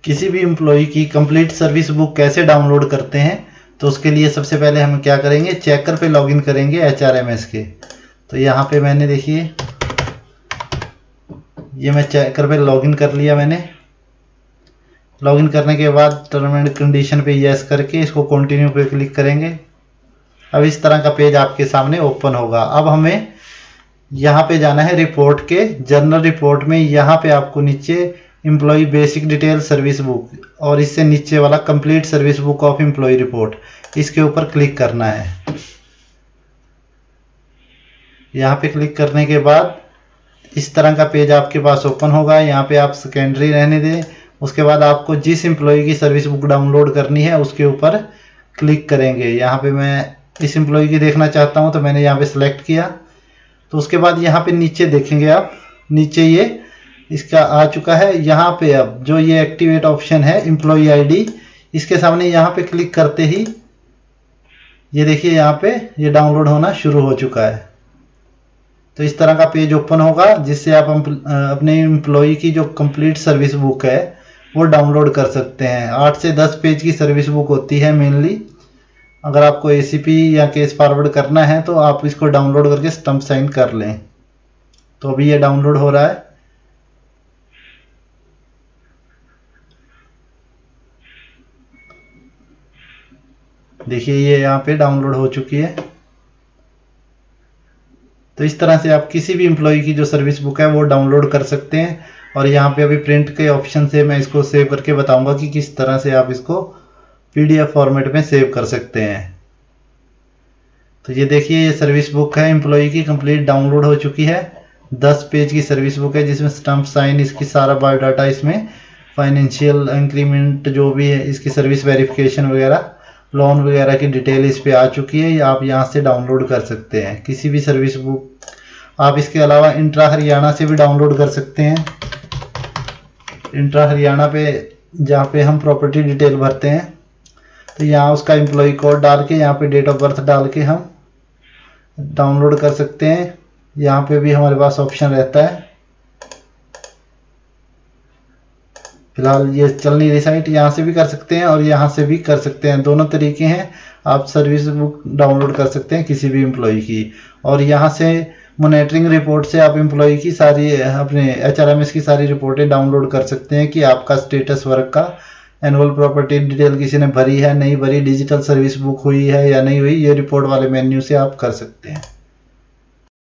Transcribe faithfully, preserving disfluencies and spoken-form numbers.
किसी भी एम्प्लॉय की कंप्लीट सर्विस बुक कैसे डाउनलोड करते हैं, तो उसके लिए सबसे पहले हम क्या करेंगे, चेकर पे लॉगिन करेंगे एच आर एम एस के। तो यहाँ पे मैंने देखिए ये मैं चेकर पे लॉगिन कर लिया। मैंने लॉगिन करने के बाद टर्म एंड कंडीशन पे यस करके इसको कंटिन्यू पे क्लिक करेंगे। अब इस तरह का पेज आपके सामने ओपन होगा। अब हमें यहाँ पे जाना है रिपोर्ट के जर्नल रिपोर्ट में। यहाँ पे आपको नीचे employee basic detail service book और इससे नीचे वाला complete service book of employee report, इसके ऊपर क्लिक करना है। यहाँ पे क्लिक करने के बाद इस तरह का पेज आपके पास ओपन होगा। यहाँ पे आप सेकेंडरी रहने दें। उसके बाद आपको जिस एम्प्लॉय की सर्विस बुक डाउनलोड करनी है उसके ऊपर क्लिक करेंगे। यहाँ पे मैं इस एम्प्लॉय की देखना चाहता हूँ तो मैंने यहाँ पे सिलेक्ट किया। तो उसके बाद यहाँ पे नीचे देखेंगे आप, नीचे ये इसका आ चुका है। यहाँ पे अब जो ये एक्टिवेट ऑप्शन है एम्प्लॉय आईडी, इसके सामने यहाँ पे क्लिक करते ही ये देखिए यहाँ पे ये डाउनलोड होना शुरू हो चुका है। तो इस तरह का पेज ओपन होगा जिससे आप अपने एम्प्लॉय की जो कंप्लीट सर्विस बुक है वो डाउनलोड कर सकते हैं। आठ से दस पेज की सर्विस बुक होती है मेनली। अगर आपको एसीपी या केस फॉरवर्ड करना है तो आप इसको डाउनलोड करके स्टम्प साइन कर लें। तो अभी ये डाउनलोड हो रहा है। देखिए ये यहाँ पे डाउनलोड हो चुकी है। तो इस तरह से आप किसी भी एम्प्लॉय की जो सर्विस बुक है वो डाउनलोड कर सकते हैं। और यहाँ पे अभी प्रिंट के ऑप्शन से मैं इसको सेव करके बताऊंगा कि किस तरह से आप इसको पीडीएफ फॉर्मेट में सेव कर सकते हैं। तो ये देखिए ये सर्विस बुक है एम्प्लॉय की, कंप्लीट डाउनलोड हो चुकी है। दस पेज की सर्विस बुक है जिसमें स्टम्प साइन, इसकी सारा बायोडाटा, इसमें फाइनेंशियल इंक्रीमेंट जो भी है, इसकी सर्विस वेरिफिकेशन वगैरह, लोन वगैरह की डिटेल इस पे आ चुकी है। आप यहाँ से डाउनलोड कर सकते हैं किसी भी सर्विस बुक। आप इसके अलावा इंट्रा हरियाणा से भी डाउनलोड कर सकते हैं। इंट्रा हरियाणा पे जहाँ पे हम प्रॉपर्टी डिटेल भरते हैं तो यहाँ उसका एम्प्लॉय कोड डाल के यहाँ पे डेट ऑफ बर्थ डाल के हम डाउनलोड कर सकते हैं। यहाँ पे भी हमारे पास ऑप्शन रहता है। फिलहाल ये चल नहीं रही साइट, यहाँ से भी कर सकते हैं और यहाँ से भी कर सकते हैं। दोनों तरीके हैं, आप सर्विस बुक डाउनलोड कर सकते हैं किसी भी एम्प्लॉय की। और यहाँ से मॉनिटरिंग रिपोर्ट से आप एम्प्लॉय की सारी अपने एच आर एम एस की सारी रिपोर्टें डाउनलोड कर सकते हैं कि आपका स्टेटस वर्क का, एनुअल प्रॉपर्टी डिटेल किसी ने भरी है नहीं भरी, डिजिटल सर्विस बुक हुई है या नहीं हुई, ये रिपोर्ट वाले मेन्यू से आप कर सकते हैं।